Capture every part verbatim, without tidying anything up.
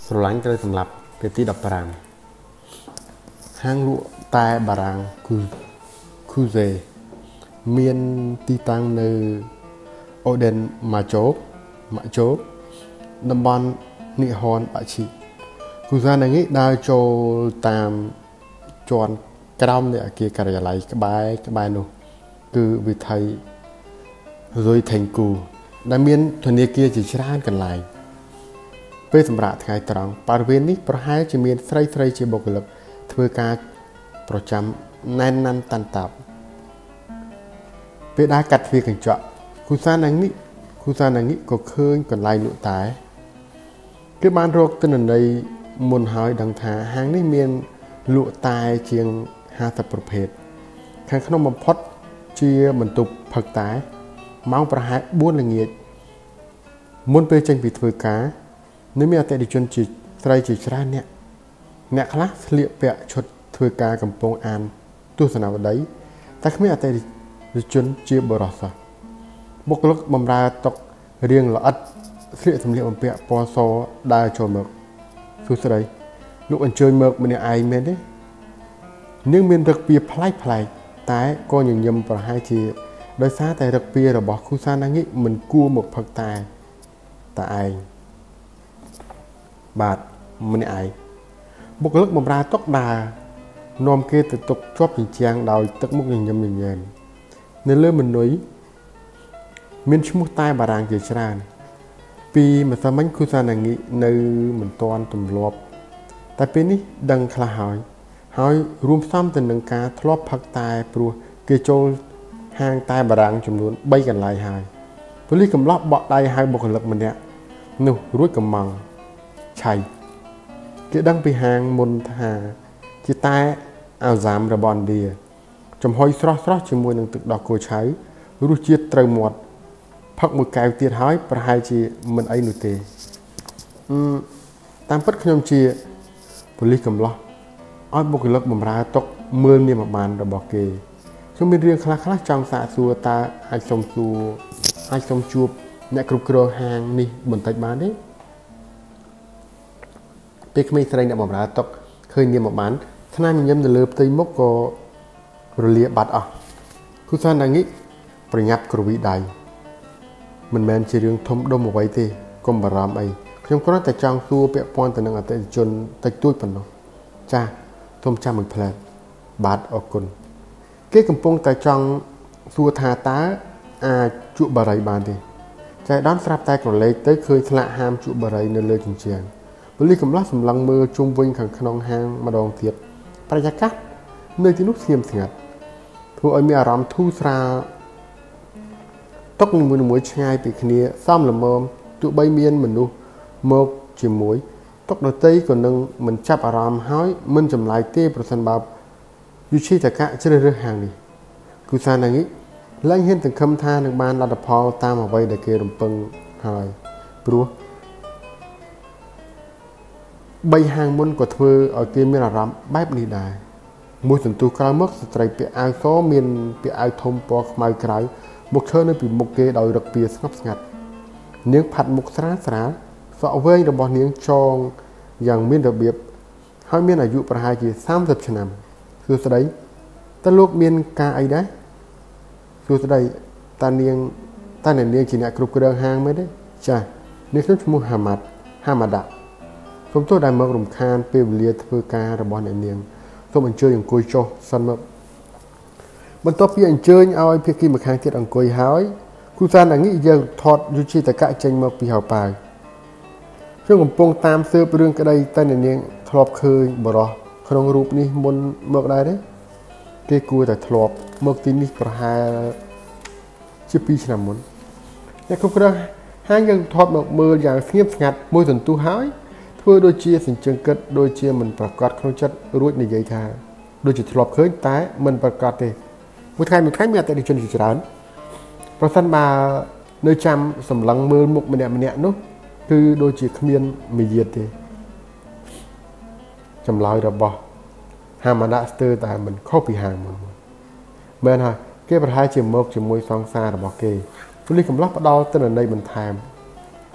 ស្រឡាញ់ត្រូវសម្រាប់ពេលទីដប់ប្រាំហាងលក់តែបារាំងគឺគូសេមានទីតាំងនៅអូដេនម៉ាជូម៉ាជូតំបន់និហនបាឈីគូសាននេះដើរចូលតាមជាន់ក្រោមនៃអគារការិយាល័យក្បែរក្បែរនោះគឺវិថីរុយថេងគូដែលមានធនាគារជាច្រើនកន្លែងពេលសម្រាប់ថ្ងៃត្រង់បរិវេណនេះប្រហែលជាមានស្រីស្រីជាបុគ្គលិកធ្វើការប្រចាំណែនណាន់តាន់តាប់ពេលដែលកាត់ទ្វារកញ្ចក់គូសាននេះគូសាននេះក៏ឃើញកន្លែងលក់តែគេបានរកទិន្នន័យមុនហើយដឹងថាហាងនេះមានលក់តែជាងห้าสิบប្រភេទខាងក្នុងបំផុតជាបន្ទប់ផឹកតែម៉ោងប្រហែលបួនល្ងាចមុនពេលចេញពីធ្វើការនៅមានអតិថិជនជាស្រីជាច្រើនអ្នកអ្នកខ្លះស្លៀកពាក់ឈុតធ្វើការកំពុងអានទស្សនាវដ្តីតែគ្មានអតិថិជនជាបរិសុទ្ធបុគ្គលិកបម្រើតុករៀងល្អិតស្លៀកសម្លៀកបំពាក់ពណ៌សដើរចូលមកសួស្តីលោកអញ្ជើញមកម្នាក់ឯងមែនទេនាងមានរឹកពីប្លែកប្លែកតែក៏ញញឹមប្រហែលជាដោយសារតែរឹកពីរបស់គូសាណាងីមិនគួរមកផឹកតែតែឯងបាទម្នាក់ឯងបុគ្គលិកបម្រើតុកដើរនាំគេទៅទុកជាប់ជញ្ជាំងដោយទឹកមុខញញឹមញញែមនៅលើមនុយមានឈ្មោះតែបារាំងជាច្រើនពីម្សិលមិញគូសាណាងីនៅមិនទាន់ទម្លាប់តែពេលនេះដឹងខ្លះហើយហើយរួមផ្សំទៅនឹងការធ្លាប់ផឹកតែព្រោះគេចូលហាងតែបារាំងចំនួនបីកន្លែងហើយប៉ូលីសកំឡោះបក់ដៃហៅបុគ្គលិកម្នាក់នោះរួចកំងឆៃគេដឹងពីហាងមុនថាជាតែអាសាមរបស់ឥណ្ឌាចំហុយស្រស់ស្រស់ជាមួយនឹងទឹកដោះគោឆៅរសជាតិត្រូវមាត់ផឹកមួយកែវទៀតហើយប្រហែលជាមិនអីនោះទេអឺតាមពិតខ្ញុំជាប៉ូលីសកំឡោះឲ្យបុគ្គលិកបម្រើតុកមើលនាមបានរបស់គេខ្ញុំមានរឿងខ្លះខ្លះចង់សាកសួរតើអាចសុំសួរអាចសុំជួបអ្នកគ្រប់គ្រងហាងនេះបន្តិចបានទេពេលក្មេងស្រីអ្នកបម្រើតុកឃើញនាមបានថ្នាំញញឹមនៅលើផ្ទៃមុខក៏រលាបាត់អស់គូសានងីប្រញាប់ក្រវីដៃមិនមែនជារឿងធំដុំអ្វីទេកុំបារម្ភអីខ្ញុំគ្រាន់តែចង់សួរពាក់ព័ន្ធទៅនឹងអតិថិជនតិចតួចប៉ុណ្ណោះចាសូមចាំមួយផ្លែតបាទអរគុណគេកំពុងតែចង់សួរថាតើអាចជក់បារីបានទេចៃដន្យស្រាប់តែក្រឡេកទៅឃើញស្លាកហាមជក់បារីនៅលើជញ្ជាំងប៉ូលីសកំឡោះសម្លឹងមើលជុំវិញខាងក្នុងហាងម្ដងទៀតបរិយាកាសនៅទីនោះស្ងៀមស្ងាត់ធ្វើឲ្យមានអារម្មណ៍ធូរស្រាលតុកនីមួយៗឆ្ងាយពីគ្នាសមល្មមទោះបីមានមនុស្សមកជាមួយតុកដតីក៏នឹងមិនចាប់អារម្មណ៍ហើយមិនចម្លែកទេប្រសិនបើយុឈីតកៈជ្រើសរើសហាងនេះគូសានងីឡើងហ៊ានសង្ឃឹមថានឹងបានលទ្ធផលតាមអ្វីដែលគេរំពឹងហើយព្រោះបីហាងមុនក៏ធ្វើឲ្យគេមានអារម្មណ៍បែបនេះដែរមួយសន្ទុះក្រោយមកស្ត្រីពាក់អាវសមានពាក់អាវធំពណ៌ខ្មៅក្រៅមកឈរនៅពីមុខគេដោយរឹកពីស្ងប់ស្ងាត់នាងផាត់មុខស្រាលស្រាលសក់វែងរបស់នាងចងយ៉ាងមានរបៀបហើយមានអាយុប្រហែលជាសាមសិបឆ្នាំសួស្តីតើលោកមានការអីដែរសួស្តីតើនាងតើនាងជាអ្នកគ្រប់គ្រងហាងមែនទេចានាងខ្ញុំឈ្មោះហាម៉ាត់ហាម៉ាដាសូមទោសដែលមករំខានពេលវេលាធ្វើការរបស់អ្នកនាងសូមអញ្ជើញអង្គុយចុះសិនមកបន្ទាប់ពីអញ្ជើញឲ្យភាគីម្ខាងទៀតអង្គុយហើយគូសានងីយើងថតយុជីតកៈចេញមកពីហៅប៉ាវខ្ញុំកំពុងតាមស៊ើបរឿងក្តីតែអ្នកនាងធ្លាប់ឃើញបរិះក្នុងរូបនេះមុនមកដែរទេគេគួរតែធ្លាប់មកទីនេះប្រហែលជាពីរឆ្នាំមុនអ្នកគ្រប់គ្រងហាងយើងថតមកមើលយ៉ាងស្ងៀមស្ងាត់មួយសន្ទុះហើយធ្វើដូចជាសញ្ជឹងគិតដូចជាមិនប្រកាសក្នុងចិត្តរួចនិយាយថាដូចជាធ្លាប់ឃើញតែមិនប្រកាសទេមួយថ្ងៃមួយថ្ងៃមានអតិថិជនជាច្រើនប្រសិនបើនៅចាំសម្លឹងមើលមុខម្នាក់ម្នាក់នោះគឺដូចជាគ្មានមាយាទទេចម្លើយរបស់ហាម៉ាដាស្ទើរតែមិនខុសពីហាងមុនមែនហើយគេប្រហែលជាមកជាមួយសង្សាររបស់គេប៉ូលីសកំឡោះផ្ដល់ទិន្នន័យបន្ថែម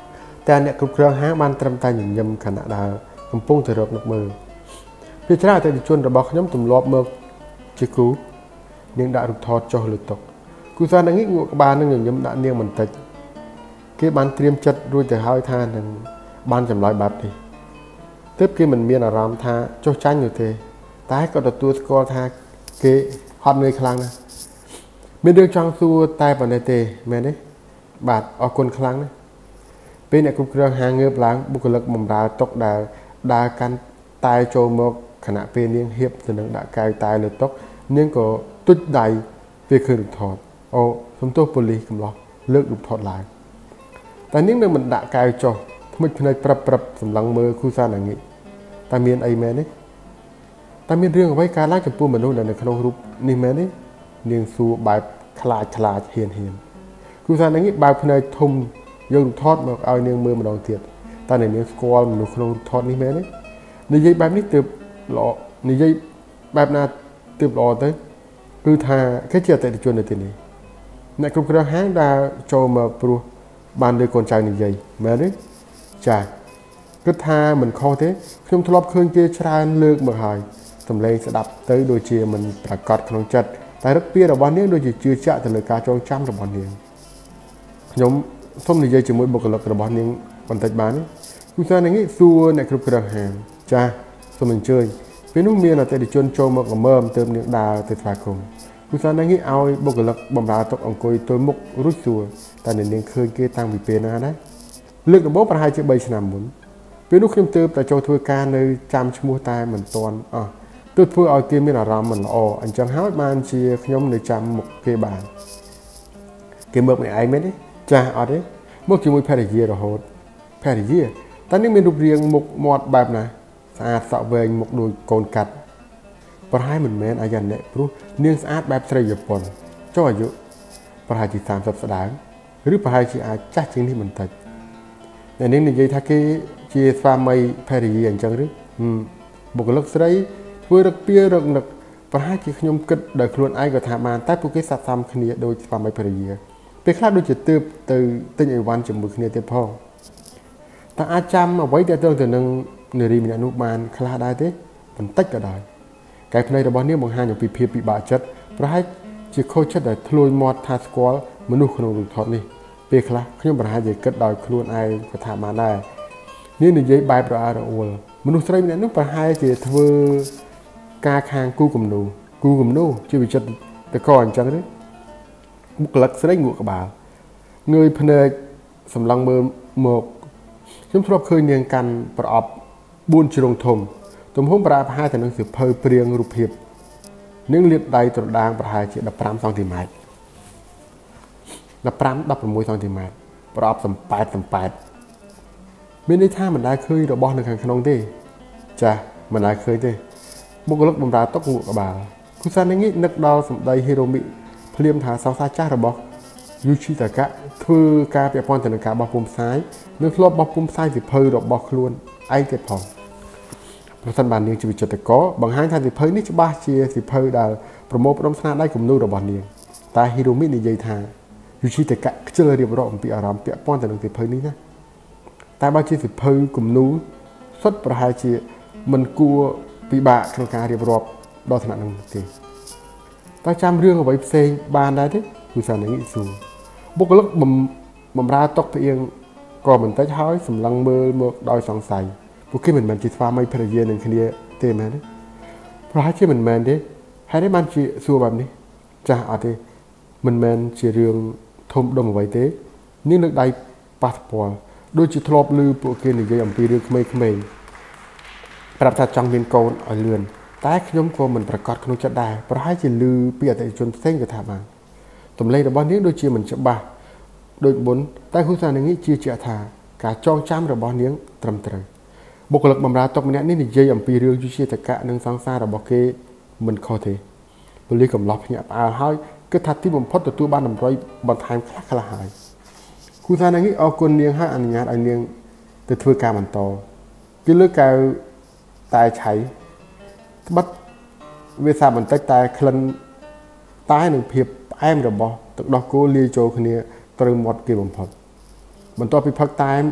แต่เนี่ยគ្រប់គ្រងហាងបានត្រឹមតែញញឹមខណៈដែលកំពុងទៅរកនឹកមើលពីច្រើនអតិថិជនរបស់ខ្ញុំទម្លាប់មកជាគូនាងដាក់រូបថតចុះលើតុគូសានងាកងក់ក្បាលនឹងញញឹមដាក់នាងបន្តិចគេបានត្រៀមចិត្តរួចទៅហើយថានឹងបានចម្លើយបែបនេះទើបគេមិនមានអារម្មណ៍ថាចុះចាញ់នោះទេតែក៏ទទួលស្គាល់ថាគេហត់នឿយខ្លាំងណាស់មានរឿងចង់សួរតែប៉ុណ្ណេះទេមែនទេបាទអរគុណខ្លាំងណាស់ពេលអ្នកគ្រប់គ្រងហាងងើបឡើងបុគ្គលិកបម្រើតុកដែលដើរកាន់តែចូលមកខណៈពេលនាងហៀបទៅនឹងដាក់កែវតែលើតុនាងក៏ទុចដៃពេលឃើញរូបថតអូសំទោសប៉ូលីសកំឡោះលើករូបថតឡើងតែនាងនៅមិនដាក់កែវចុះថ្មិចភ្នែកប្រាប់ប្រាប់សម្លឹងមើលគូសានងាកតែមានអីមែនទេតែមានរឿងអ្វីកើតឡើងចំពោះមនុស្សដែលនៅក្នុងរូបនេះមែនទេនាងសួរបែបខ្លាចខ្លាចហ៊ានហ៊ានគូសានងាកបើកភ្នែកធំយករូបថតមកឲ្យនាងមើលម្ដងទៀតតែនាងស្គាល់មនុស្សក្នុងរូបថតនេះមែនទេនិយាយបែបនេះទើបល្អនិយាយបែបណាទើបល្អទៅគឺថាគេជាអតិថិជននៅទីនេះអ្នកគ្រប់គ្រងហាងដែលចូលមកព្រោះបានលើកូនចៅនិយាយមែនទេចាគិតថាមិនខុសទេខ្ញុំធ្លាប់ឃើញគេច្រើនលើកមកហើយសម្លេងស្ដាប់ទៅដូចជាមិនប្រកបក្នុងចិត្តតែរឹកពីរបស់នាងដូចជាជឿជាក់ទៅលើការចងចាំរបស់នាងខ្ញុំសូមនិយាយជាមួយបុគ្គលិករបស់នាងបន្តិចបានទេគូសាននាងសួរអ្នកគ្រប់គ្រងហាងចាសូមអញ្ជើញពេលនោះមានអតិថិជនចូលមកល្មមទើបនាងដើរទៅស្វាគមន៍គូសាននាងឲ្យបុគ្គលិកបម្រើតុអង្គុយទល់មុខរួចសួរតែនាងឃើញគេតាំងពីពេលណាដែរលើកដំបូងប្រហែលជាបីឆ្នាំមុនពេលនោះខ្ញុំទើបតែចូលធ្វើការនៅចាំឈ្មោះតែមិនទាន់អស់ទើបធ្វើឲ្យគេមានអារម្មណ៍មិនល្អអញ្ចឹងហើយបានជាខ្ញុំនៅចាំមុខគេបានគេមើលមិនឯងមែនទេចាស់អត់ទេមកជាមួយភរិយារហូតភរិយាតែនេះមានរូបរាងមុខមាត់បែបណាស្អាតសក់វែងមុខដូចកូនកាត់ប្រហែលមិនមែនអាយ៉ាណែព្រោះនាងស្អាតបែបស្រីជប៉ុនចុះអាយុប្រហែលជាសាមសិបស្ដើងឬប្រហែលជាអាចចាស់ជាងនេះបន្តិចអ្នកនាងនិយាយថាគេជាស្វាមីភរិយាអញ្ចឹងឬបុគ្គលិកស្រីធ្វើរឹកពីរឹកនឹកប្រហែលជាខ្ញុំគិតដោយខ្លួនឯងក៏ថាបានតែពួកគេស័ក្តិសមគ្នាដូចស្វាមីភរិយាពេលខ្លះដូចជាទើបទៅទិញអីវ៉ាន់ជាមួយគ្នាទៀតផងតែអាចចាំអ្វីទាក់ទងទៅនឹងនារីម្នាក់នោះបានខ្លះដែរទេបន្តិចក៏ដោយកែភ្នែករបស់នាងបង្ហាញអំពីភាពពិបាកចិត្តប្រហែលជាខូចចិត្តដែលធ្លួយមាត់ថាស្គាល់មនុស្សក្នុងរូបថតនេះពេលខ្លះខ្ញុំប្រហែលជាគិតដោយខ្លួនឯងក៏ថាបានដែរនាងនិយាយបែបរអើរអួលមនុស្សស្រីម្នាក់នោះប្រហែលជាធ្វើការខាងគូគំនូគូគំនូជាវិចិត្រតកអញ្ចឹងទេបុគ្គលិកស្រីងក់ក្បាលងើយភ្នែកសម្លឹងមើលមកខ្ញុំធ្លាប់ឃើញនាងកាន់ប្រអប់បួនជ្រុងធំទំហំប្រហែលទៅនឹងសៀវភៅព្រាងរូបភាពនាងលាតដៃត្រដាងប្រហែលជាដប់ប្រាំសង់ទីម៉ែត្រដប់ប្រាំ ដប់ប្រាំមួយសង់ទីម៉ែត្រប្រអប់សំប៉ែតសំប៉ែតមានន័យថាមិនដែលឃើញរបស់នៅខាងក្នុងទេចាមិនដែលឃើញទេបុគ្គលិកបម្រើតុកងក់ក្បាលគូសាននាងនឹកដល់សម្ដីហេរ៉ូមីភ្លាមថាសង្សារចាស់របស់យូឈីតាកាធ្វើការពាក់ព័ន្ធទៅនឹងការបោះពុម្ពផ្សាយនិងធ្លាប់បោះពុម្ពផ្សាយសៀវភៅរបស់ខ្លួនឯងទៀតផងប្រសិនបាននាងជាវិចិត្រករបង្ហាញថាសៀវភៅនេះច្បាស់ជាសៀវភៅដែលប្រមូលផ្ដុំស្នាដៃគំនូររបស់នាងតែហេរ៉ូមីនិយាយថាយូឈីតាកាខ្ជិលរៀបរាប់អំពីអារម្មណ៍ពាក់ព័ន្ធទៅនឹងសៀវភៅនេះណាតែបើជាសៀវភៅគំនូរសុទ្ធប្រហែលជាមិនគួរពិបាកក្នុងការរៀបរាប់ដល់ថ្នាក់នោះទេតែចាំរឿងអ្វីផ្សេងបានដែរទេគឺសានាងសួរបុគ្គលិកបម្រើតុកផ្អៀងក៏បន្តិចហើយសម្លឹងមើលមកដោយសង្ស័យពួកគេមិនមែនជាស្វាមីភរិយានឹងគ្នាទេមែនទេប្រហែលជាមិនមែនទេហើយនេះបានជាសួរបែបនេះចាស់អត់ទេមិនមែនជារឿងធំដុំអ្វីទេនាងលើកដៃប៉ះស្ពាល់ដូចជាធ្លាប់ឮពួកគេនិយាយអំពីរឿងក្មេងៗប្រាប់ថាចង់មានកូនឲ្យលឿនតែខ្ញុំក៏មិនប្រកាសក្នុងចិត្តដែរប្រហែលជាឮពីអតិថិជនផ្សេងក៏ថាបានតម្លៃរបស់នាងដូចជាមិនច្បាស់ដូចមុនតែគូសានាងជឿជាក់ថាការចងចាំរបស់នាងត្រឹមត្រូវបុគ្គលិកបម្រើតុកម្នាក់នេះនិយាយអំពីរឿងយុជាតកៈនិងសង្សាររបស់គេមិនខុសទេប៉ូលីសកំឡោះភ្ញាក់ផ្អើលហើយគិតថាទីបំផុតទទួលបានតម្រុយបន្ថែមខ្លះខ្លះហើយគូសានាងអរគុណនាងហើយអនុញ្ញាតឲ្យនាងទៅធ្វើការបន្តគេលើកកៅតែឆៃត្បិតវាសាបន្តិចតែក្លិនតែនឹងភាពផ្អែមរបស់ទឹកដោះគោលាយចូលគ្នាត្រូវមាត់គេបំផុតបន្ទាប់ពីផឹកតែ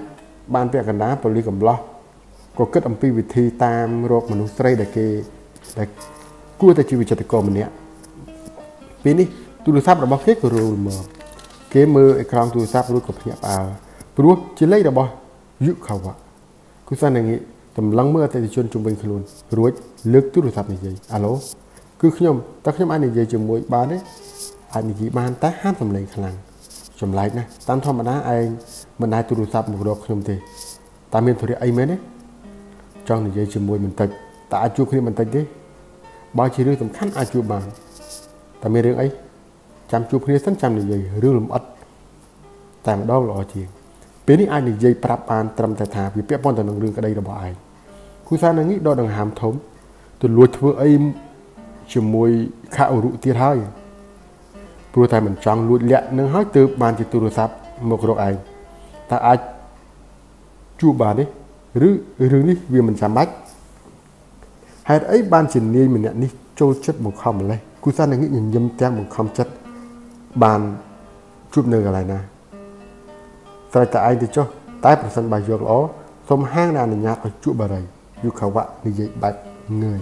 banពាក់កណ្ដាលប៉ូលីសកំឡោះក៏គិតអំពីវិធីតាមរកមនុស្សស្រីដែលគេដែលគួរតែជាវិចិត្រករម្នាក់ពេលនេះទូរស័ព្ទរបស់គេក៏រលមកគេមើលអេក្រង់ទូរស័ព្ទរួចក៏ភ្ញាក់ផ្អើលព្រោះជាលេខរបស់យុខាវ៉ាគូសានងាយតម្លឹងមើលអតិថិជនជុំវិញខ្លួនរួចលើកទូរស័ព្ទនិយាយអាឡូគឺខ្ញុំតើខ្ញុំអាចនិយាយជាមួយបានទេអាចនិយាយបានតែហាមសំឡេងខ្លាំងចម្លែកណាស់តាមធម្មតាឯងមិនដែរទូរស័ព្ទមករកខ្ញុំទេតែមានธุរៈអីមែនទេចង់និយាយជាមួយបន្តិចតែអាចជួបគ្នាបន្តិចទេបើជារឿងសំខាន់អាចជួបបានតែមានរឿងអីចាំជួបគ្នាសិនចាំនិយាយរឿងលម្អិតតែម្ដងល្អជាងពេលនេះអាចនិយាយប្រាប់បានត្រឹមតែថាវាពាក់ព័ន្ធទៅនឹងរឿងក្តីរបស់ឯងគូសាននឹងនេះដកដង្ហើមធំទៅលួចធ្វើអីជាមួយខាអ៊ុរុទៀតហើយព្រោះតែមិនចង់លួចលាក់នឹងហើយទើបបានជាទូរស័ព្ទមករកឯងតើអាចជួបបានទេឬរឿងនេះវាមិនចាំបាច់ហេតុអីបានជានាយម្នាក់នេះចូលចិត្តបង្ខំម្លេះគូសាននឹងញញឹមទាំងបង្ខំចិត្តបានជួបនៅកន្លែងណាស្រេចតែឯងទៅចុះតែប្រសិនបើយកល្អសូមហាងដែលអនុញ្ញាតឲ្យជួបបារីយុខាវ៉ានិយាយបែបងើយ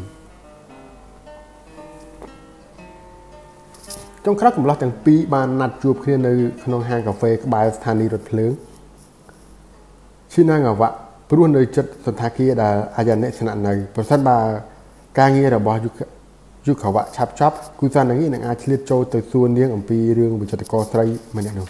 ចុងក្រោយកំឡោះទាំងពីរបានណាត់ជួបគ្នានៅក្នុងហាងកាហ្វេក្បែរស្ថានីយ៍រថភ្លើងឈីណាងាវ៉ាព្រោះនៅចិត្តសន្តាគារដែលអាយ៉ានិស្នាក់នៅប្រសិនបើការងាររបស់យុខាវ៉ាឆាប់ចប់គូសាននឹងនឹងអាចឆ្លៀតចូលទៅសួរនាងអំពីរឿងវិចិត្រករស្រីម្នាក់នោះ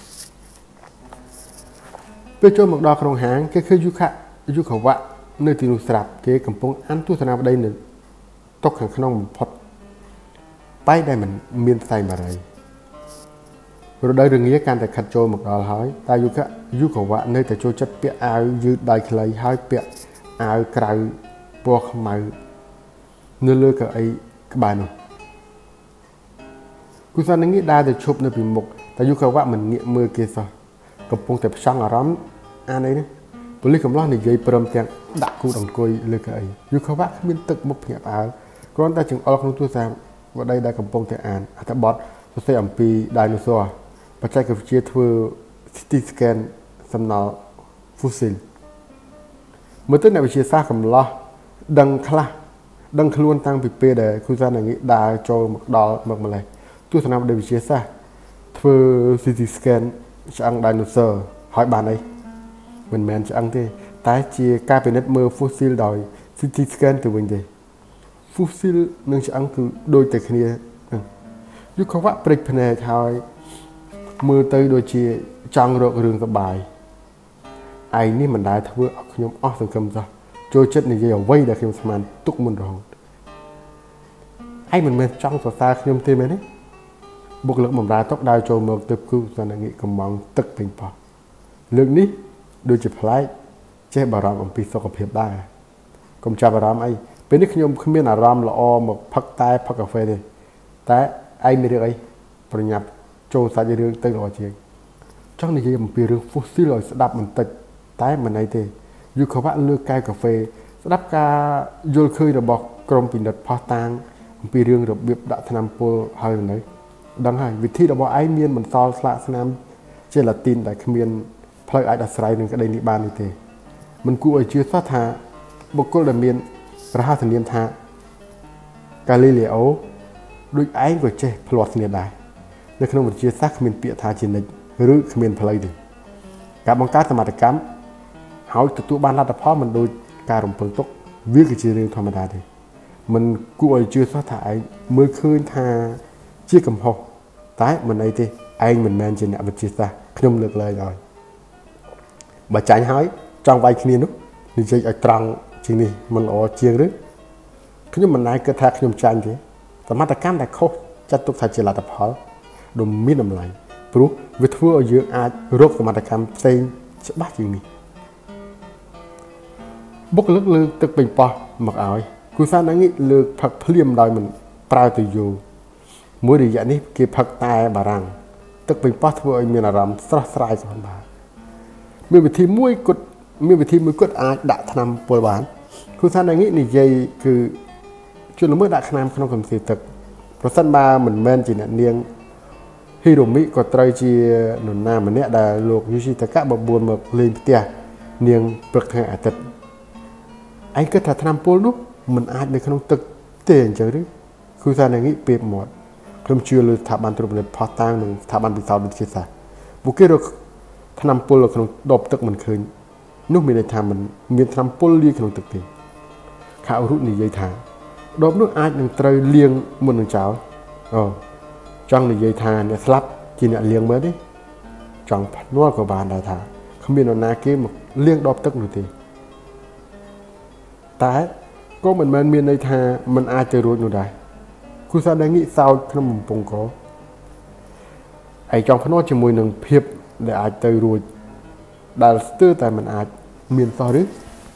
ពេលចូលមកដល់ក្នុងហាងគេឃើញយុខាយុខាវ៉ានៅទីនោះស្រាប់គេកំពុងអានទស្សនាវដ្តីនៅតុខាងក្នុងបំផុតបែរដែលមិនមានផ្សែងបារីរដូវរងាកាន់តែខិតចូលមកដល់ហើយតែយុខាយុខាវ៉ានៅតែចូលចិត្តពាក់អាវយឺតដៃខ្លីហើយពាក់អាវក្រៅពណ៌ខ្មៅនៅលើកៅអីក្បែរនោះគូសាននឹងដើរទៅឈប់នៅពីមុខតែយុខាវ៉ាមិនងាកមើលគេសោះកំពុងតែផ្ចង់អារម្មណ៍អានេះណាប៉ូលីសកំឡោះនិយាយព្រមទាំងដាក់គូតអង្គុយលើកៅអីយុខាវ៉ាគ្មានទឹកមុខភ្ញាក់ផ្អើលគ្រាន់តែចង្អុលក្នុងទូរស័ព្ទវដ្តីដែលកំពុងតែអានអត្ថបទសរសេរអំពី dinosaur បច្ចេកវិទ្យាធ្វើ ស៊ី ទី scan សំណល់ fossil មើលទៅអ្នកវិទ្យាសាស្ត្រកំឡោះដឹងខ្លះដឹងខ្លួនតាំងពីពេលដែលគូសានងាយដើរចូលមកដល់មកម្លេះទស្សនវិទ្យាសាស្ត្រធ្វើ ស៊ី ទី scan ឆ្អឹង dinosaur ហើយបានអីមិនមែនឆ្អឹងទេតែជាការពិនិត្យមើល fossil ដោយ ស៊ី ទី scan ទៅវិញទេ fossil និងឆ្អឹងគឺដូចតែគ្នាយុខាវ៉ាព្រិចភ្នែកហើយមើលទៅដូចជាចង់រករឿងសប្បាយឯងនេះមិនដែលធ្វើឲ្យខ្ញុំអស់សង្ឃឹមសោះចូលចិត្តនិយាយអ្វីដែលខ្ញុំស្មានទុកមុនរហូតឯងមិនមែនចង់សរសើរខ្ញុំទេមែនទេបុគ្គលិកបម្រើតុដើរចូលមកទៅគូសន្និកកំងទឹកពេញប៉ោះលើកនេះដូចជាប្លែកចេះបារម្ភអំពីសុខភាពដែរកុំចាប់អារម្មណ៍អីពេលនេះខ្ញុំគ្មានអារម្មណ៍ល្អមកផឹកតែផឹកកាហ្វេទេតែឯងមានរឿងអីប្រញាប់ចូលសាច់រឿងទៅល្អជាងចង់និយាយអំពីរឿង fossil ឲ្យស្ដាប់បន្តិចតែមិនអីទេយុខាវ៉ាលើកកែវកាហ្វេស្ដាប់ការយល់ឃើញរបស់ក្រុមពិនិត្យផោះតាងអំពីរឿងរបៀបដាក់ថ្នាំពុលហើយនៅដឹងហើយវិធីរបស់ឯងមានបន្សល់ស្លាកស្នាមជាឡាទីនដែលគ្មានផ្លូវអាចអាស្រ័យនឹងក្តីនេះបាននេះទេមិនគួរឲ្យជឿសោះថាបុគ្គលដែលមានរហស្សនាមថាកាលីលេអូដូចឯងក៏ចេះផ្លាត់គ្នាដែរនៅក្នុងវិទ្យាសាស្ត្រគ្មានពាក្យថាជានិច្ចឬគ្មានផ្លូវទេការបង្កើតសមត្ថកម្មហើយទទួលបានលទ្ធផលមិនដូចការរំពឹងទុកវាគឺជារឿងធម្មតាទេមិនគួរឲ្យជឿសោះថាឯងមើលឃើញថាជាកំហុសតែមិនអីទេឯងមិនមែនជាអ្នកវិទ្យាសាស្ត្រខ្ញុំលើកលែងឲ្យបើចាញ់ហើយចង់វាយគ្នានោះនិយាយឲ្យត្រង់ជាងនេះមិនល្អជាងឬខ្ញុំមិនដែរគិតថាខ្ញុំចាញ់ទេសមត្ថកម្មដែលខុសចាត់ទុកថាជាលទ្ធផលដ៏មានតម្លៃព្រោះវាធ្វើឲ្យយើងអាចរកសមត្ថកម្មផ្សេងច្បាស់ជាងនេះបុគ្គលិកលើកទឹកពេញប៉ោះមកឲ្យគូសាននឹងលើកផឹកភ្លាមដោយមិនប្រើទៅយូរមួយរយៈនេះគេផឹកតែបារាំងទឹកពេញប៉ោះធ្វើឲ្យមានអារម្មណ៍ស្រស់ស្រាយស្រួលបានមានវិធីមួយគត់មានវិធីមួយគត់អាចដាក់ថ្នាំពុលបានគូសាននឹងនិយាយគឺជួយល្មើសដាក់ថ្នាំក្នុងកំសៀទឹកប្រសិនបើមិនមែនជាអ្នកនាងហ៊ីរ៉ូមីក៏ត្រូវជានរណាម្នាក់ដែលលោកយូស៊ីតាកាបបួនមកលេងផ្ទះនាងព្រឹកថ្ងៃអាទិត្យឯងគិតថាថ្នាំពុលនោះមិនអាចនៅក្នុងទឹកទេអញ្ចឹងឬគ្រូសាស្ត្រនាងនេះពេបមាត់ខ្ញុំជឿលើស្ថាប័នត្រួតពិនិត្យផុសតាងនិងស្ថាប័នវិសោធន៍វិទ្យាសាស្ត្រពួកគេរកថ្នាំពុលនៅក្នុងដបទឹកមិនឃើញនោះមានន័យថាមិនមានថ្នាំពុលលាយក្នុងទឹកទេខៅរុនិយាយថាដបនោះអាចនឹងត្រូវលាងមុននឹងចោលអូចង់និយាយថាអ្នកស្លាប់ជាអ្នកលាងមើលទេចង់ភ្នាល់ក៏បានដែរថាគ្មាននរណាគេមកលាងដបទឹកនោះទេតែក៏មិនមែនមានន័យថាมันអាចទៅរួចនោះដែរគូសាដែលងាកសោតក្នុងបំពង់កឯចង់ភ្នាល់ជាមួយនឹងភាពដែលអាចទៅរួចដែលស្ទើរតែมันអាចមានសោះឬ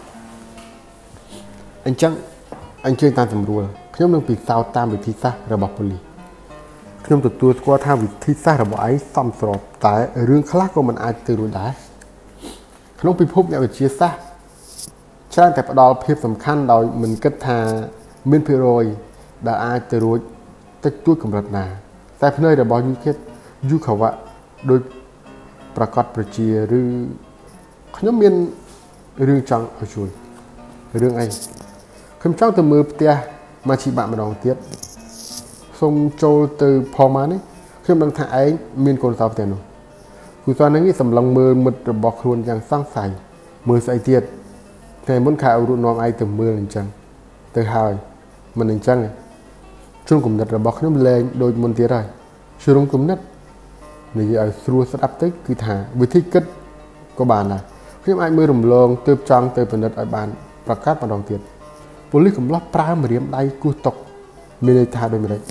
អញ្ចឹងអញ្ជើញតាមស្រួលខ្ញុំនឹងពិសោធន៍តាមវិធីសាស្ត្ររបស់ប៉ូលីសខ្ញុំទទួលស្គាល់ថាវិធីសាស្ត្ររបស់ឯងសមស្របតែរឿងខ្លះក៏មិនអាចទៅរួចដែរក្នុងពិភពអ្នកវិទ្យាសាស្ត្រច្រើនតែផ្ដល់ភាពសំខាន់ដោយមិនគិតថាមានភាគរយដែលអាចទៅរួចតិចតួចកម្រិតណាតែភ្នែករបស់យូខេតយូខាវ៉ាដោយប្រកាសប្រជាឬខ្ញុំមានរឿងចង់ឲ្យជួយរឿងអីខ្ញុំចង់ទៅមើលផ្ទះម៉ាជីបាក់ម្ដងទៀតសូមចូលទៅផងមកនេះខ្ញុំដឹងថាឯងមានកូនសៅផ្ទះនោះគូសាននេះសម្លឹងមើលមិត្តរបស់ខ្លួនយ៉ាងសង្ស័យមើលស្អីទៀតថ្ងៃមុនខែអរុនាំឯងទៅមើលអញ្ចឹងទៅហើយមិនអញ្ចឹងជ្រុងគំនិតរបស់ខ្ញុំលែងដូចមុនទៀតហើយជ្រុងគំនិតនិយាយឲ្យស្រួលស្ដាប់ទៅគឺថាវិធីគិតក៏បានដែរខ្ញុំអាចមើលរំលងទើបចង់ទៅពិនិត្យឲ្យបានប្រកាសម្ដងទៀតប៉ូលីសកំឡោះប្រើម្រាមដៃគោះតុកមានន័យថាដូចម្ដេច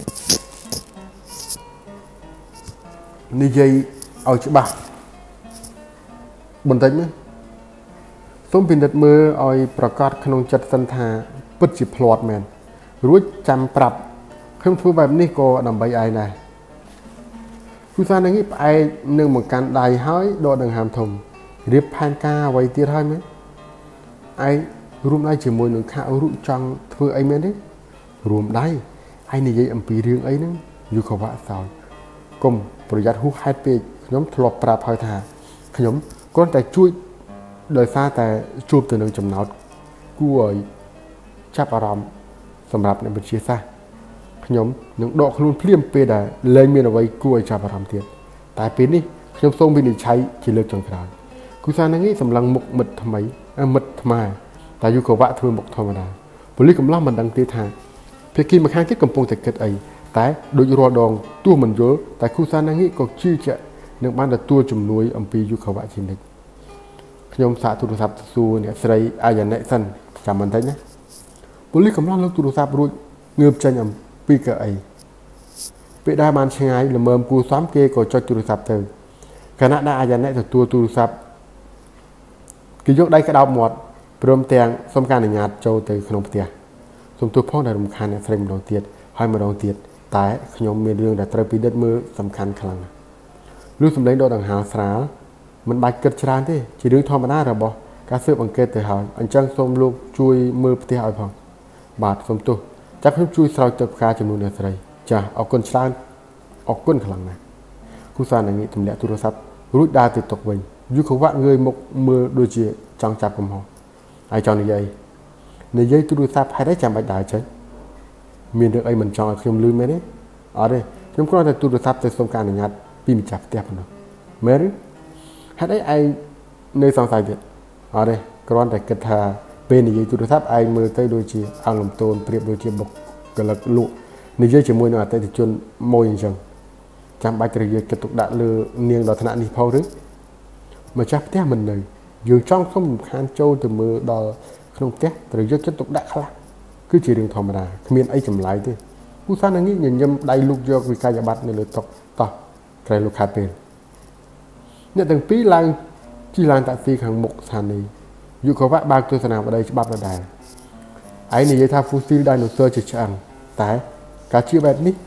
និយាយឲ្យច្បាស់បន្តិចមើលសូមពិនិត្យមើលឲ្យប្រកាសក្នុងចិត្តសិនថាពិតជាផ្លាត់មែនរួចចាំប្រាប់ខ្ញុំធ្វើបែបនេះក៏ដើម្បីឯងដែរគូសានឹងនេះផ្អែកនឹងមកកាន់ដៃហើយដកដង្ហើមធំរៀបផែនការអ្វីទៀតហើយមែនឯងរួមដៃជាមួយនឹងខាអរុចង់ធ្វើអីមែនទេរួមដៃឯងនិយាយអំពីរឿងអីហ្នឹងយូខាវ៉ាសោយកុំប្រយ័ត្នហួសហេតុពេកខ្ញុំធ្លាប់ប្រាប់ហើយថាខ្ញុំគ្រាន់តែជួយដោយសារតែជួបទៅនឹងចំណោទគួរឲ្យចាប់អារម្មណ៍សម្រាប់អ្នកវិទ្យាសាស្ត្រខ្ញុំនឹងដកខ្លួនភ្លាមពេលដែលលែងមានអ្វីគួរឲ្យចាប់អារម្មណ៍ទៀតតែពេលនេះខ្ញុំសូមវិនិច្ឆ័យជាលើកចុងក្រោយគូសានឹងនេះសម្លឹងមុខមិត្តថ្មីមិត្តថ្មតែយូខាវ៉ាធ្វើមុខធម្មតាប៉ូលីសកំឡោះមិនដឹងទេថាភាគីម្ខាងទៀតកំពុងតែគិតអីតែដូចរាល់ដងទោះមិនយល់តែគូសានឹងនេះក៏ជឿជាក់នឹងបានទទួលជំនួយអំពីយូខាវ៉ាជានិច្ចខ្ញុំសាកទូរស័ព្ទសួរអ្នកស្រីអាយ៉ាណែសិនចាំបន្តិចណាប៉ូលីសកំឡោះលើកទូរស័ព្ទរួចងើបចេញអំពីកៅអីពេលដែលបានឆ្ងាយល្មមគួរសមគេក៏ចុចទូរស័ព្ទទៅខណៈដែលអាយ៉ាណែទទួលទូរស័ព្ទគេយកដៃក្តោបមាត់ព្រមទាំងសុំការអនុញ្ញាតចូលទៅក្នុងផ្ទះសូមទោសផងដែលរំខានអ្នកស្រីម្ដងទៀតហើយម្ដងទៀតតែខ្ញុំមានរឿងដែលត្រូវពិនិត្យមើលសំខាន់ខ្លាំងណាស់លឺសំឡេងដកដង្ហើមស្រាលមិនបាច់គិតច្រើនទេជារឿងធម្មតារបស់ការស៊ើបអង្កេតទៅហើយអញ្ចឹងសូមលោកជួយមើលផ្ទះឲ្យផងបាទសូមទោសចាប់ខ្ញុំជួយស្រោចទឹកផ្កាចំនួនអ្នកស្រីចាអរគុណច្រើនអរគុណខ្លាំងណាស់គូសានឹងនេះទម្លាក់ទូរស័ព្ទរួចដើរទៅតុវិញយូខាវ៉ាងើយមុខមើលដូចជាចង់ចាប់កំហុសហើយចង់និយាយនិយាយទូរស័ព្ទហេតុអីចាំបាច់ដើរចេញមានរឿងអីមិនចង់ឲ្យខ្ញុំលឺមែនទេអត់ទេខ្ញុំគ្រាន់តែទូរស័ព្ទទៅសុំការអនុញ្ញាតពីម្ចាស់ផ្ទះប៉ុណ្ណោះមែនទេហេតុអីឯងនៅសង្ស័យទៀតអត់ទេគ្រាន់តែគិតថាពេលនិយាយទូរស័ព្ទឯងមើលទៅដូចជាអង្គលំទោនប្រៀបដូចជាបុគ្គលិកលក់និយាយជាមួយនឹងអតិថិជនមួយអញ្ចឹងចាំបាច់ត្រូវយកចិត្តទុកដាក់លើនាងដល់ថ្នាក់នេះផងឬម្ចាស់ផ្ទះមិននៅយើងចង់សុំរំខានចូលទៅមើលដល់ក្នុងផ្ទះត្រូវយកចិត្តទុកដាក់ខ្លះគឺជារឿងធម្មតាគ្មានអីចម្លែកទេគូសានឹងនេះញញឹមដៃលូកយកវិក័យប័ត្រនៅលើតុតោះក្រែងលោកខាត់ពេលអ្នកទាំងពីរឡើងជិះឡានតាក់ស៊ីខាងមុខស្ថានីយ៍យូខាវ៉ាបើកទស្សនាវដ្តីច្បាប់ដដែលឯងនិយាយថាហ្វូស៊ីលដៃនូស័រជាឆ្អឹងតែការជឿបែបនេះ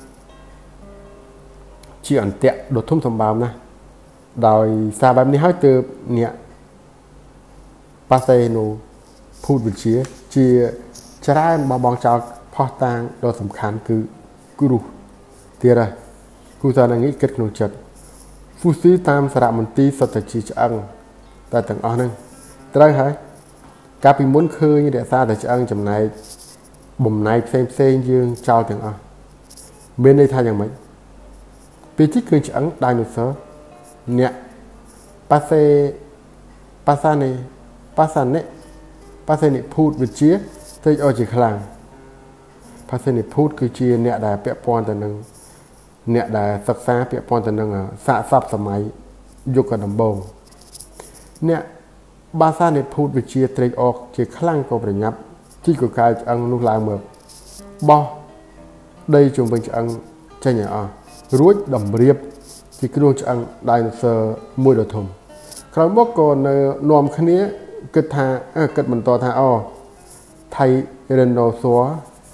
ជាអន្ទាក់ដ៏ធំសម្បើមណាស់ដោយសារបែបនេះហើយទើបអ្នកប៉ាសេណូភូតវិជាជាច្រើនបបងចោលផោះតាងដ៏សំខាន់គឺគ្រូទៀតហើយគូសានឹងនេះគិតក្នុងចិត្តហ្វូស៊ីតាមសារមន្ទីរសុទ្ធតែជាឆ្អឹងតែទាំងអស់ហ្នឹងត្រូវហើយកាលពីមុនឃើញរក្សាតែឆ្អឹងចំណែកបំណែកផ្សេងផ្សេងយើងចោលទាំងអស់មានន័យថាយ៉ាងម៉េចពេលជិះឃើញឆ្អឹង dinosaur អ្នកប៉ាសេប៉ាសានេប៉ាសានេប៉ាសេនិភូតវិជាត្រេកអរជាខ្លាំងប៉ាសេនិភូតគឺជាអ្នកដែលពាក់ព័ន្ធទៅនឹងអ្នកដែលសិក្សាពាក់ព័ន្ធទៅនឹងសាកសពសម័យយុគដំបូងអ្នកបាសានិភូតវិជាត្រេកអរជាខ្លាំងក៏ប្រញាប់ជីកកកាយឆ្អឹងនោះឡើងមើលបោះដីជុំវិញឆ្អឹងចេញឲ្យអស់រួចតម្រៀបជាគ្រួឆ្អឹង dinosaur មួយដ៏ធំក្រោយមកក៏នៅនាំគ្នាគិតថាគិតបន្តថាអូថៃ Rhinosaur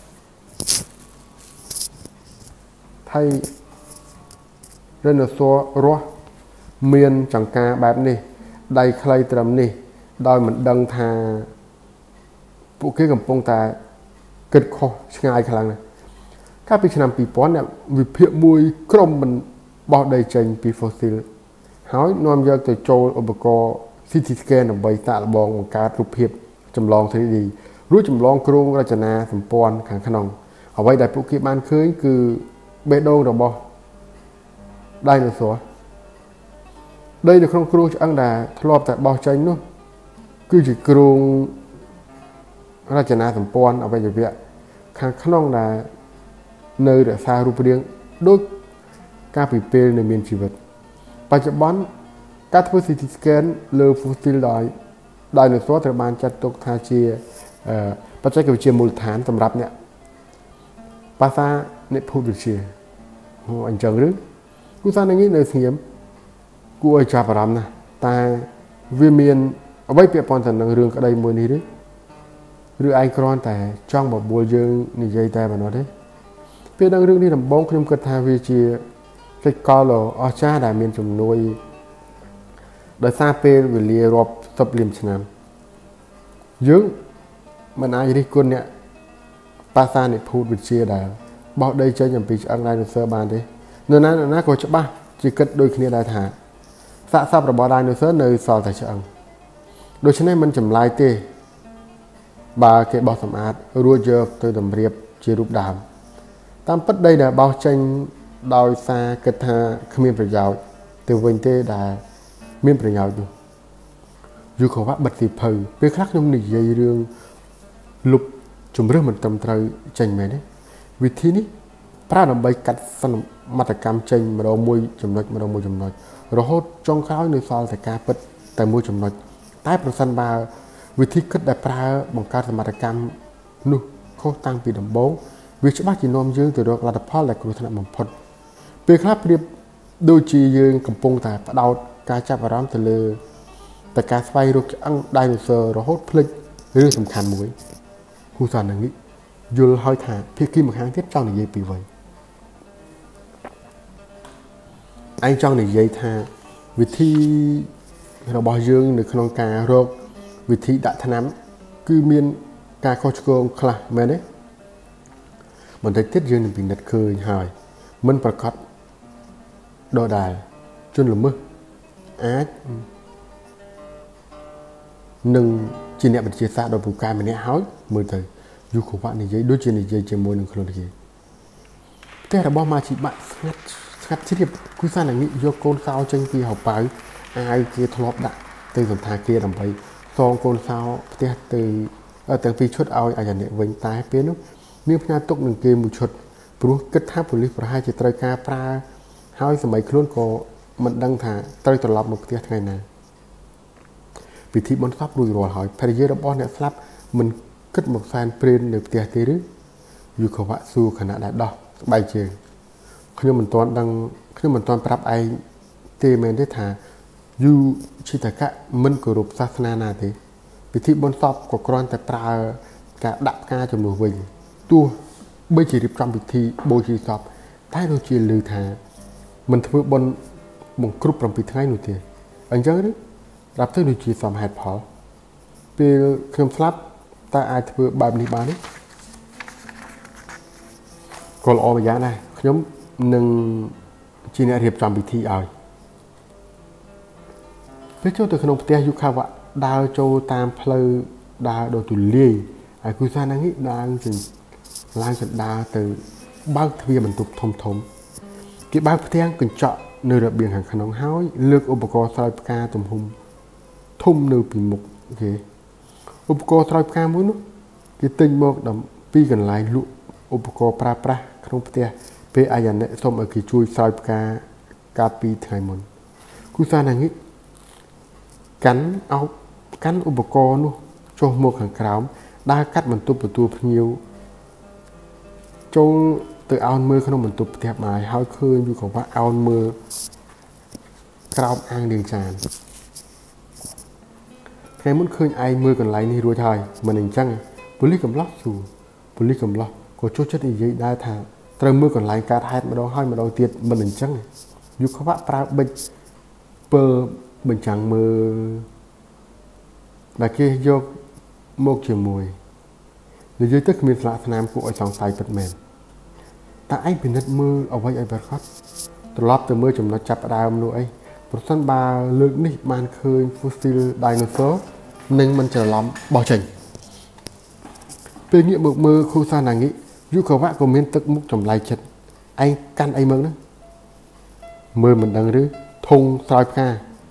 ថៃ Rhinosaur រស់មានចង្ការបែបនេះដៃខ្លីត្រឹមនេះដោយមិនដឹងថាពួកគេកំពុងតែគិតខុសឆ្ងាយខ្លាំងណាស់កាលពីឆ្នាំពីរពាន់អ្នកវិភាគមួយក្រុមមិនបោះដីចេញពី fossil ហើយនាំយកទៅចូលឧបករណ៍ ซี ที scan ដើម្បីសាកល្បងបង្កើតរូបភាពចម្លង three D រួចចម្លងគ្រោងរចនាសម្ព័ន្ធខាងក្នុងអ្វីដែលពួកគេបានឃើញគឺបេះដូងរបស់ dinosaur ដីនៅក្នុងគ្រោងឆ្អឹងដែលធ្លាប់តែបោះចេញនោះគឺជាគ្រោងរចនាសម្ព័ន្ធអវយវៈខាងក្នុងដែលនៅរក្សារូបរាងដូចកាលពីពេលនៅមានជីវិតបច្ចុប្បន្នការធ្វើ ซี ที scan លើ fossil ដោយ dinosaur ត្រូវបានចាត់ទុកថាជាបច្ចេកវិទ្យាមូលដ្ឋានសម្រាប់អ្នកភាសានិភូតវិទ្យាអញ្ចឹងឬគូសាននេះនៅស្ងៀមគួរឲ្យចាប់អារម្មណ៍ណាស់តែវាមានអ្វីពាក់ព័ន្ធទៅនឹងរឿងក្តីមួយនេះឬឬឯងគ្រាន់តែចង់បបួលយើងនិយាយតែប៉ុណ្ណោះទេពេលដឹងរឿងនេះដំបូងខ្ញុំគិតថាវាជាកិច្ចកលអស្ចារ្យដែលមានជំនួយដោយសារពេលវេលារាប់សិបលានឆ្នាំយើងមិនអាចរិះគន់អ្នកភាសានិភូតវិទ្យាដែលបោះដីចេញអំពីឆ្អឹង dinosaur បានទេនរណានរណាក៏ច្បាស់ជាគិតដូចគ្នាដែរថាសាកសពរបស់ dinosaur នៅសល់តែឆ្អឹងដូច្នេះមិនចម្លែកទេបើគេបោះសម្អាតរួចយកទៅតម្រៀបជារូបដើមតាមពិតដីដែលបោះចេញដោយសារគិតថាគ្មានប្រយោជន៍ទៅវិញទេដែលមានប្រយោជន៍នោះយូខវ៉ាបិទទីភៅពេលខ្លះខ្ញុំនិយាយរឿងលុបជំរឿសមិនត្រឹមត្រូវចេញមែនទេវិធីនេះប្រើដើម្បីកាត់សកម្មកម្មចេញម្ដងមួយចំណុចម្ដងមួយចំណុចរហូតចុងក្រោយនៅសល់តែការពិតតែមួយចំណុចតែប្រសិនបើវិធីគិតដែលប្រើបង្កើតសកម្មកម្មនោះខុសតាំងពីដំបូងវាច្បាស់ជានាំយើងទៅរកលទ្ធផលដែលគ្រោះថ្នាក់បំផុតពេលខ្លះប្រៀបដូចជាយើងកំពុងតែផ្ដោតការចាប់អារម្មណ៍ទៅលើតែការស្វែងរកឆ្អឹង dinosaur រហូតភ្លេចរឿងសំខាន់មួយហ៊ូសាននឹងនេះយល់ហើយថាភាគីម្ខាងទៀតចង់និយាយពីអ្វីឯងចង់និយាយថាវិធីរបស់យើងនៅក្នុងការរកវិធីដាក់ថ្នាំគឺមានការខុសឆ្គងខ្លះមែនទេបន្តិចទៀតយើងនឹងពិនិត្យឃើញហើយមិនប្រកាសដដែលជនល្មើសអាចនឹងជាអ្នកវិទ្យាសាស្ត្រដ៏ពូកែម្នាក់ហើយមើលទៅយូខូវ៉ានិយាយដូចជានិយាយជាមួយនឹងខ្លួនគេផ្ទះរបស់ម៉ាជីបាក់ស្ងាត់ស្ងាត់ជ្រាបគូសាននឹងយកកូនសោចេញពីហៅប៉ៅអាវគេធ្លាប់ដាក់ទៅសន្តាគារដើម្បីសងកូនសោផ្ទះទៅទាំងពីរឈុតឲ្យអាយ៉ានិកវិញតែពេលនោះមានផ្ញើទុកនឹងគេមួយឈុតព្រោះគិតថាប៉ូលីសប្រហែលជាត្រូវការប្រើហើយសម័យខ្លួនក៏មិនដឹងថាត្រូវត្រឡប់មកផ្ទះថ្ងៃណាពិធីបុណ្យសពរួចរាល់ហើយភរិយារបស់អ្នកស្លាប់មិនគិតមកសែនព្រេននៅផ្ទះទេឬយូខវ៉ាស៊ូខណៈដែលដោះស្បែកជើងខ្ញុំមិនទាន់ដឹងខ្ញុំមិនទាន់ប្រាប់ឯងទេមែនទេថាយូឈិតកៈមិនគោរពសាសនាណាទេពិធីបុណ្យសពក៏គ្រាន់តែប្រើការដាក់ផ្កាជំនួសវិញទោះបីជារៀបចំពិធីបូជាសពតែដូចជាឮថាមិនធ្វើបុណ្យបង្គ្រប់ប្រាំពីរថ្ងៃនោះទេអញ្ចឹងឬប្រាប់ទៅដូចជាសមហេតុផលពេលខ្ញុំស្លាប់តើអាចធ្វើបែបនេះបានទេក៏ល្អម្យ៉ាងដែរខ្ញុំនឹងជាអ្នករៀបចំពិធីឲ្យពេលចូលទៅក្នុងផ្ទះយូខាវ៉ាដើរចូលតាមផ្លូវដើរដ៏ទូលាយហើយគូសាហ្នឹងឡើងឡើងចណ្ដាលទៅបើកទ្វារបន្ទប់ធំធំគេបើកផ្ទាំងកញ្ចក់នៅរបៀងខាងក្នុងហើយលើកឧបករណ៍ស្រោចផ្កាទំហំធំនៅពីមុខគេឧបករណ៍ស្រោចផ្កាមួយនោះគេទិញមកដល់ពីកន្លែងលក់ឧបករណ៍ប្រើប្រាស់ក្នុងផ្ទះពេលអាយ៉ាអ្នកសុំឲ្យគេជួយស្រោចផ្កាកាលពីថ្ងៃមុនគូសាហ្នឹងកាន់អោបកាន់ឧបករណ៍នោះចុះមកខាងក្រោមដើរកាត់បន្ទប់ទទួលភ្ញៀវចូលទៅអោនមើលក្នុងបន្ទប់ផ្ទះបាយហើយឃើញយូក៏ว่าអោនមើលក្រោមអាងលាងចានថ្ងៃមុនឃើញឯងមើលកន្លែងនេះរួចហើយមិនអញ្ចឹងប៉ូលីសកំឡោះសួរប៉ូលីសកំឡោះក៏ចុះចិត្តនិយាយដែរថាត្រូវមើលកន្លែងកើតហេតុម្ដងហើយម្ដងទៀតមិនអញ្ចឹងយូក៏ว่าប្រើបិចពិលបញ្ចាំងមើលដែលគេយកមកជាមួយនិយាយទៅគ្មានស្លាកស្នាមគួរឲ្យសង្ស័យពិតមែនតែឯងពិនិត្យមើលអ្វីឲ្យប្រកបត្រឡប់ទៅមើលចំណុចចាប់ផ្ដើមនោះអីប្រសិនបើលើកនេះបានឃើញ fossil dinosaur នឹងមិនច្រឡំបោះចេញពេលងាកមកមើលគូសាណាងីយូក៏វាក់ក៏មានទឹកមុខចម្លែកចិត្តឯងកាន់អីមកហ្នឹងមើលមិនដឹងឬធុងស្រោចផ្កា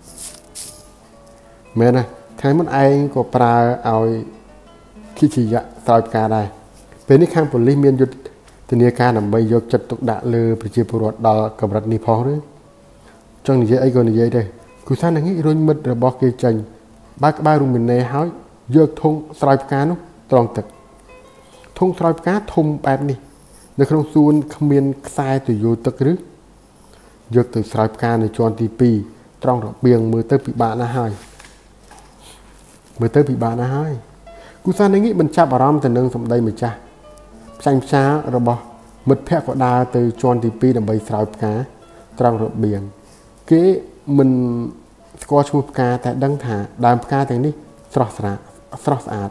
មែនណាថ្ងៃមុនឯងក៏ប្រើឲ្យគិជាយៈស្រោចផ្កាដែរពេលនេះខាងប៉ូលីសមានយុទ្ធនាការដើម្បីយកចិត្តទុកដាក់លើប្រជាពលរដ្ឋដល់កម្រិតនេះផងឬចង់និយាយអីក៏និយាយដែរគូសាណាងីរុញមិត្តរបស់គេចេញបើកក្បាលរូមីណេហើយយកធុងស្រោចផ្កានោះត្រង់ទឹកធុងស្រោចផ្កាធំបែបនេះនៅក្នុងសួនគ្មានខ្សែទៅយោទឹកឬយកទៅស្រោចផ្កានៅជាន់ទីពីរត្រង់របៀងមើលទៅពិបាកណាស់ហើយមើលទៅពិបាកណាស់ហើយគូសានាងីមិនចាប់អារម្មណ៍ទៅនឹងសម្ដីម្ចាស់ផ្សាញ់ផ្សារបស់មិត្តភ័ក្តិក៏ដើរទៅជាន់ទីពីរដើម្បីស្រោចផ្កាត្រង់របៀងគេមិនស្គាល់ឈ្មោះផ្កាតែដឹងថាដើមផ្កាទាំងនេះស្រស់ស្រាស្រស់ស្អាត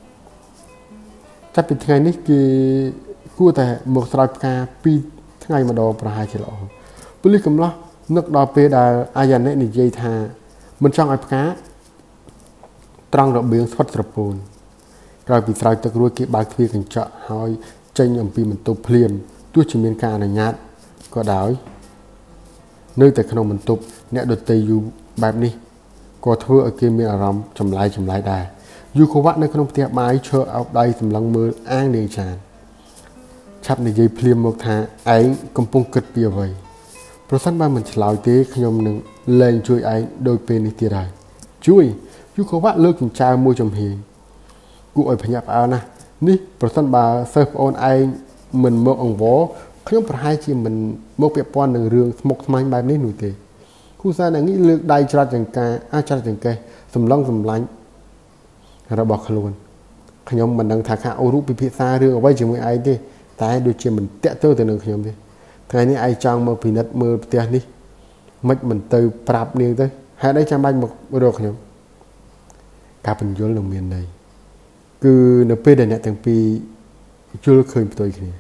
ចាប់ពីថ្ងៃនេះគេគួរតែមកស្រោចផ្កាពីរថ្ងៃម្ដងប្រហែលជាល្អប៉ូលីសកំឡោះនឹកដល់ពេលដែលអាយ៉ាអ្នកនិយាយថាមិនចង់ឲ្យផ្កាត្រង់របៀងស្វិតស្រពោនក្រោយពីស្រោចទឹករួចគេបើកទ្វារកញ្ចក់ហើយចេញអំពីបន្ទប់ភ្លាមទោះជាមានការអនុញ្ញាតក៏ដោយនៅតែក្នុងបន្ទប់អ្នកដទៃយូរបែបនេះក៏ធ្វើឲ្យគេមានអារម្មណ៍ចម្លែកចម្លែកដែរយូខូវ៉ានៅក្នុងផ្ទះបាយឈរអោបដៃសម្លឹងមើលអាងនាងចានឆាប់និយាយភ្លាមមកថាឯងកំពុងគិតពីអ្វីប្រសិនបើមិនឆ្លើយទេខ្ញុំនឹងលែងជួយឯងដោយពេលនេះទៀតហើយជួយយូខូវ៉ាលើកចិញ្ចើមមួយចំហៀងគួរឲ្យភ្ញាក់ផ្អើលណាស់នេះប្រសិនបើសិស្សប្អូនឯងមិនមកអង្វរខ្ញុំប្រហែលជាមិនមកពាក់ព័ន្ធនឹងរឿងស្មុគស្មាញបែបនេះនោះទេគូសានាងីលើកដៃច្រាត់ចង្ការអាចច្រាត់ចង្កេះសម្លឹងសម្លាញ់របស់ខ្លួនខ្ញុំមិនដឹងថាខាអូរូបពិភាក្សារឿងអ្វីជាមួយឯងទេតែដូចជាមិនតាក់ទងទៅនឹងខ្ញុំទេថ្ងៃនេះឯងចង់មកពិនិត្យមើលផ្ទះនេះមិនមិនទៅប្រាប់នាងទៅហេតុអីចាំបាច់មករកខ្ញុំការបញ្យល់នឹងមានន័យគឺនៅពេលដែលអ្នកទាំងពីរយល់ឃើញផ្ទុយគ្នា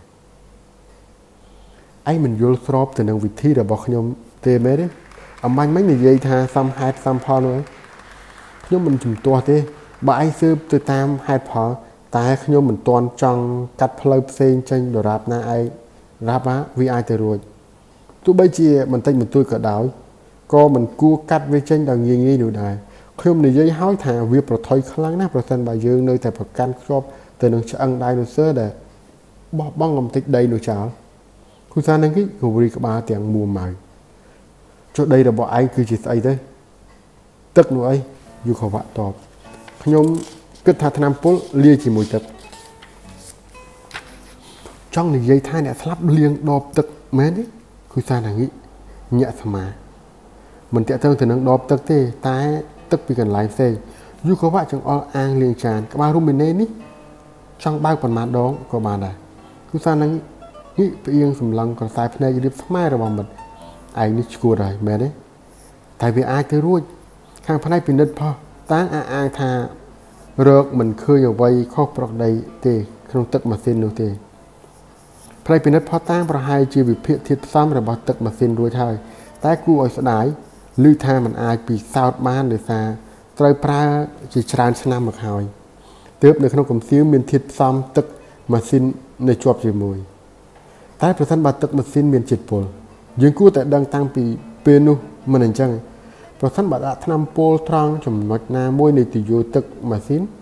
ឯងមិនយល់ស្របទៅនឹងវិធីរបស់ខ្ញុំទេមែនទេអមាញ់មិញនិយាយថាសំហេតុសំផលនោះខ្ញុំមិនជំទាស់ទេបើឯងស៊ើបទៅតាមហេតុផលតែខ្ញុំមិនទាន់ចង់កាត់ផ្លូវផ្សេងចេញដរាបណាឯងរាប់ណាវាអាចទៅរួចទោះបីជាបន្តិចបន្តួចក៏ដោយក៏មិនគួរកាត់វាចេញដោយងាយងាយនោះដែរខ្ញុំនិយាយហើយថាវាប្រថុយខ្លាំងណាស់ប្រសិនបើយើងនៅតែប្រកាន់ខ្ជាប់ទៅនឹងឆ្អឹងដៃនោះសើដែលបោះបង់កំតិចដីនោះចោលគូសានឹងគេគូរីក្បាលទាំងមួម៉ៅចុះដីរបស់ឯងគឺជាស្អីទៅទឹកនោះអីយូខវ៉ាតបខ្ញុំគិតថាថ្នាំពុលលាយជាមួយទឹកចង់និយាយថាអ្នកស្លាប់លាងដបទឹកមែនទេគូសានាងីញាក់ស្មាមិនតាក់ទងទៅនឹងដបទឹកទេតែទឹកពីកន្លែងផ្សេងយូក៏វាក់ចង្អុលអាងលាងចានក្បាលរូមីណេនេះចង់បើកប៉ុន្មានដងក៏បានដែរគូសានាងីផ្អៀងសម្លឹងក្រសែភ្នែករៀបស្មែរបស់មិត្តឯងនេះឈួតហើយមែនទេតែវាអាចទៅរួចខាងផ្នែកពិនិត្យផុសតាំងអាអាងថារកមិនឃើញអ្វីខុសប្រក្រតីទេក្នុងទឹកម៉ាស៊ីននោះទេផ្នែកពិនិត្យផុសតាំងប្រហែលជាវិភាគធាតុផ្សំរបស់ទឹកម៉ាស៊ីនរួចហើយតែគួរឲ្យស្ដាយឮថាมันអាចពិសោធន៍បានដោយសារត្រូវប្រើជាច្រើនឆ្នាំមកហើយទើបនៅក្នុងកំសៀវមានធាតុផ្សំទឹកម៉ាស៊ីននៅជាប់ជាមួយតែប្រសិនបើទឹកម៉ាស៊ីនមានជាតិពុលយើងគួរតែដឹងតាំងពីពេលនោះមិនអញ្ចឹងប្រសិនបើដាក់ថ្នាំពុលត្រង់ចំណុចណាមួយនៃទយោទឹកម៉ាស៊ីន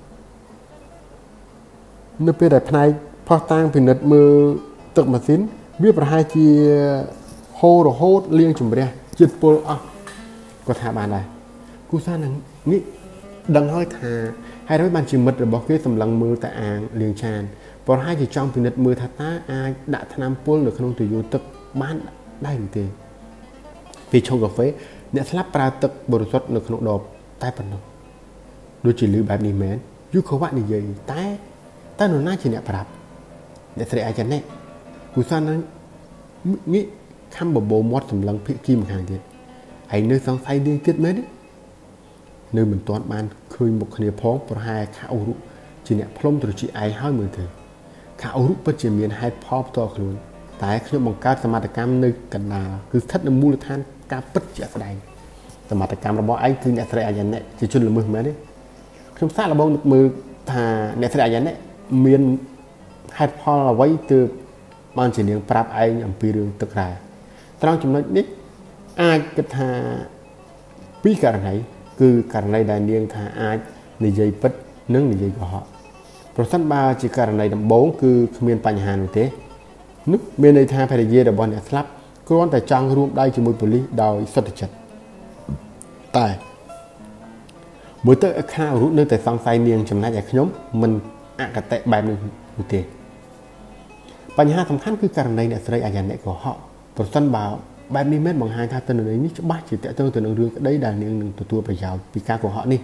នៅពេលដែលផ្នែកផុសតាំងពិនិត្យមើលទឹកម៉ាស៊ីនវាប្រហែលជាហូររហូតលាងជំរះជាតិពុលអស់គាត់ថាបានដែរគូសានឹងនេះដឹងហើយថាហើយរួចបានជាមិត្តរបស់គេសម្លឹងមើលតែអាងលាងចានប្រហែលជាចង់ពិនិត្យមើលថាតើអាចដាក់ថ្នាំពុលនៅក្នុងទយោទឹកបានដែរឬទេពេលឆុងកាហ្វេអ្នកស្លាប់ប្រើទឹកបរិសុទ្ធនៅក្នុងដបតែប៉ុណ្ណោះដូចជាលឺបែបនេះមែនយូខវ៉ានិយាយតែតើនរណាជាអ្នកប្រាប់អ្នកស្រីអាចណែគូសាននឹងនេះខំបបោមាត់សម្លឹងភិក្ខីម្ខាងទៀតហើយនៅសង្ស័យនាងទៀតមែនទេនៅមិនទាន់បានឃើញមុខគ្នាផងប្រហែលខាអូរុជាអ្នកផ្លុំត្រចៀកឯងហើយមើលទៅខាអូរុពិតជាមានហេតុផលផ្ទាល់ខ្លួនតែខ្ញុំបង្កើតសមត្ថកម្មនៅកណ្ដាលគឺស្ថិតនៅមូលដ្ឋានការពិតជាក់ស្ដែងសមត្ថកម្មរបស់ឯងគឺអ្នកស្រីអាយ៉ាណែជាជនល្មើសមែនទេខ្ញុំសាកល្បងនឹកមើលថាអ្នកស្រីអាយ៉ាណែមានហេតុផលអ្វីទើបបានជានាងប្រាប់ឯងអំពីរឿងទឹករ៉ែត្រង់ចំណុចនេះអាចគិតថាពីរករណីគឺករណីដែលនាងថាអាចនិយាយពិតនិងនិយាយកុហកប្រសិនបើជាករណីដំបូងគឺគ្មានបញ្ហានោះទេនោះមានន័យថាភរិយារបស់អ្នកស្លាប់គ្រាន់តែចង់រួមដៃជាមួយប៉ូលីសដោយសុទ្ធចិត្តតែមួយទៅអខារុនៅតែសង្ស័យនាងចំណែកឯខ្ញុំមិនអកតេបែបនេះនោះទេបញ្ហាសំខាន់គឺករណីអ្នកស្រីអាយ៉ាណែកុហកប្រសិនបើបែបនេះមែនបង្ហាញថាទិន្នន័យនេះច្បាស់ជាតកតងទៅនឹងរឿងក្តីដែលនាងនឹងទទួលប្រយោជន៍ពីការកុហកនេះ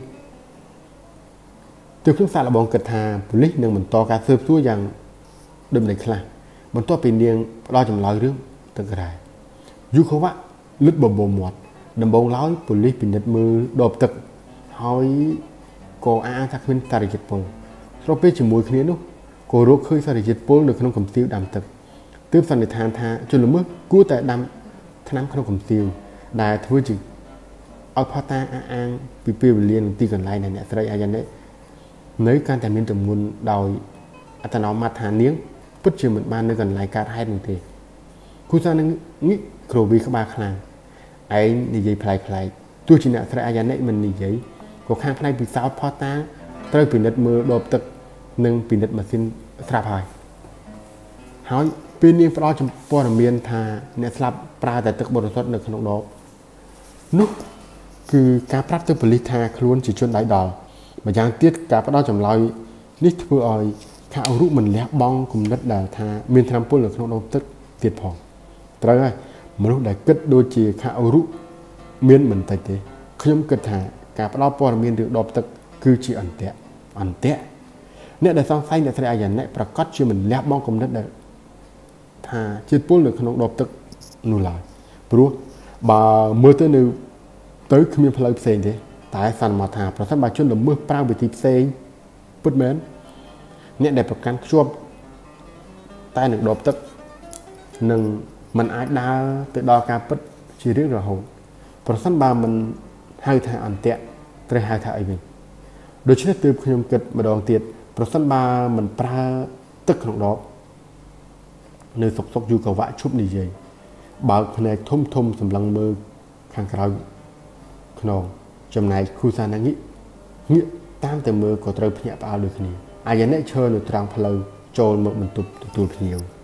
ទើបខ្ញុំសាកល្បងគិតថាប៉ូលីសនឹងបន្តការស៊ើបសួរយ៉ាងដំណេកខ្លះបន្ទាប់ពីនាងផ្ដល់ចម្លើយរឿងទឹករ៉ែយូខូវ៉ាលឹកបបោមាត់ដំបងឡើយប៉ូលីសពិនិត្យមើលដបទឹកហើយក៏អាងថាគ្មានសារជាតិពុលស្របពេលជាមួយគ្នានោះក៏រកឃើញសារជាតិពុលនៅក្នុងកំសៀវដាំទឹកទើបសន្និដ្ឋានថាជនល្មើសគួរតែដាំថ្នាំក្នុងកំសៀវដែលធ្វើជាឲ្យផតាអាងពីពេលវេលានិងទីកន្លែងដែលអ្នកស្រីអាយ៉ាណែនៅកាន់តែមានទម្ងន់ដោយអត្តនោម័តថានាងពិតជាមិនបាននៅកន្លែងកើតហេតុនោះទេគូសានឹងនេះក្រវីក្បាលខ្លាំងឯងនិយាយផ្លែផ្លែទោះជាអ្នកស្រីអាយ៉ាណែមិននិយាយក៏ខាងផ្នែកពិសោធន៍ផតាត្រូវពិនិត្យមើលដបទឹកនិងពិនិត្យម៉ាស៊ីនស្រាប់ហើយហើយពេលនាងផ្ដល់ព័ត៌មានថាអ្នកស្លាប់ប្រើតែទឹកបរិសុទ្ធនៅក្នុងដបនោះគឺការប្រាប់ទៅប៉ូលីសថាខ្លួនជាជនដៃដល់ម្យ៉ាងទៀតការផ្ដល់ចម្លើយនេះធ្វើឲ្យខាអូរុមិនលះបង់គំនិតដែលថាមានថ្នាំពុលនៅក្នុងដបទឹកទៀតផងត្រូវហើយមនុស្សដែលគិតដូចជាខាអូរុមានមិនតិចទេខ្ញុំគិតថាការផ្ដល់ព័ត៌មានរឿងដបទឹកគឺជាអន្ទាក់អន្ទាក់អ្នកដែលសង្ស័យអ្នកស្រីអាយ៉ាណែប្រកាសជាមិនលះបង់គំនិតដែលថាជាតិពុលនៅក្នុងដបទឹកនោះឡើយព្រោះបើមើលទៅនៅទៅគ្មានផ្លូវផ្សេងទេតែសន្មតថាប្រសិនបើជនល្មើសប្រើវិធីផ្សេងពិតមែនអ្នកដែលប្រកាន់ខ្ជាប់តែនឹងដបទឹកនឹងមិនអាចដើរទៅដល់ការពិតជារៀងរហូតប្រសិនបើមិនហៅថាអន្ទាក់ត្រូវហៅថាអីវិញដូច្នេះទើបខ្ញុំគិតម្ដងទៀតប្រសិនបើមិនប្រើទឹកក្នុងដបនៅសុកសុកយូកវ៉ាឈប់និយាយបើកភ្នែកធំធំសម្លឹងមើលខាងក្រៅខ្នងចំណែកគូសាណាងងាកតាមតែមើលក៏ត្រូវភ្ញាក់ផ្អើលដូចគ្នាអាយ៉ាណែឈើនៅត្រង់ផ្លូវចូលមកបន្ទប់ទទួលភ្ញៀវ